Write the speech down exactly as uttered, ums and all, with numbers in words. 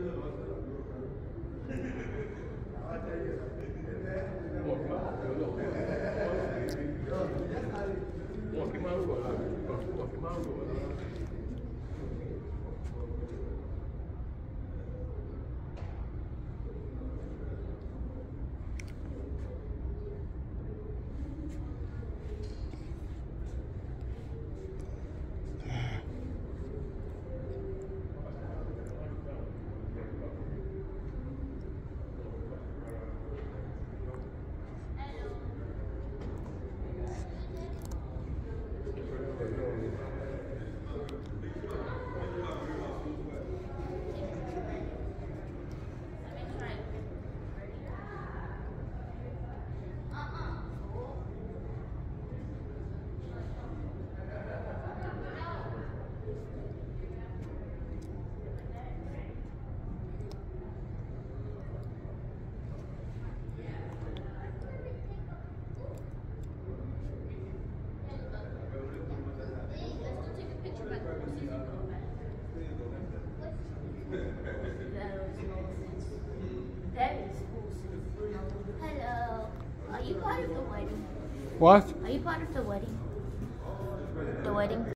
Hello. Are you part of the wedding? What? Are you part of the wedding? The wedding?